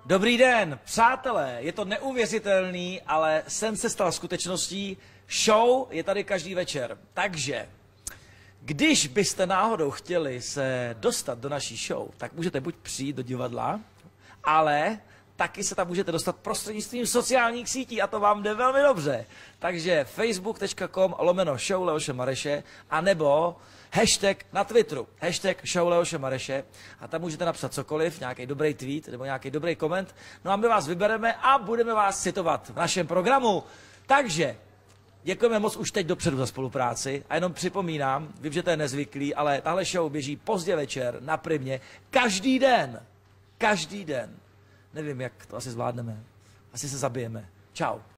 Dobrý den, přátelé, je to neuvěřitelný, ale sen se stal skutečností. Show je tady každý večer, takže když byste náhodou chtěli se dostat do naší show, tak můžete buď přijít do divadla, ale taky se tam můžete dostat prostřednictvím sociálních sítí a to vám jde velmi dobře. Takže facebook.com/show Leoše Mareše anebo hashtag na Twitteru, hashtag show Leoše Mareše a tam můžete napsat cokoliv, nějaký dobrý tweet nebo nějaký dobrý koment, no a my vás vybereme a budeme vás citovat v našem programu. Takže děkujeme moc už teď dopředu za spolupráci a jenom připomínám, vím, že to je nezvyklý, ale tahle show běží pozdě večer na Primě každý den. Každý den. Nevím, jak to asi zvládneme. Asi se zabijeme. Čau.